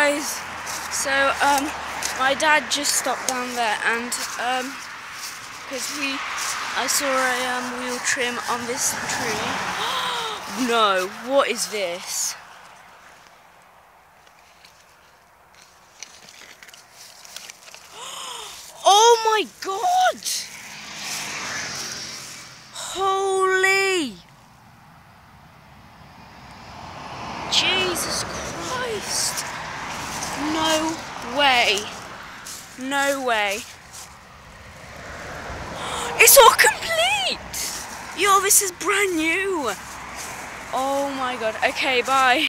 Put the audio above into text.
guys, so my dad just stopped down there and because I saw a wheel trim on this tree. No, what is this? Oh my god! Holy Jesus Christ! No way. No way. It's all complete! Yo, this is brand new. Oh my god. Okay, bye.